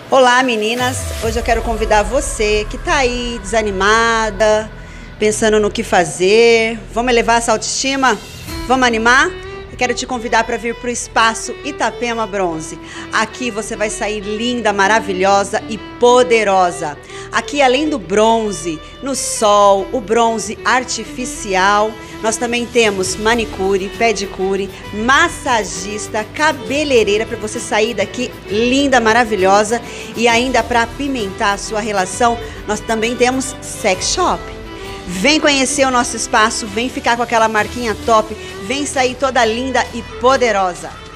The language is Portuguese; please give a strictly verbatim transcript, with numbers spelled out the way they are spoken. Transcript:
Olá meninas, hoje eu quero convidar você que tá aí desanimada, pensando no que fazer. Vamos elevar essa autoestima? Vamos animar? Eu quero te convidar para vir para o Espaço Itapema Bronze. Aqui você vai sair linda, maravilhosa e poderosa. Aqui, além do bronze no sol, o bronze artificial, nós também temos manicure, pedicure, massagista, cabeleireira para você sair daqui linda, maravilhosa. E ainda para apimentar a sua relação, nós também temos sex shop. Vem conhecer o nosso espaço, vem ficar com aquela marquinha top, vem sair toda linda e poderosa.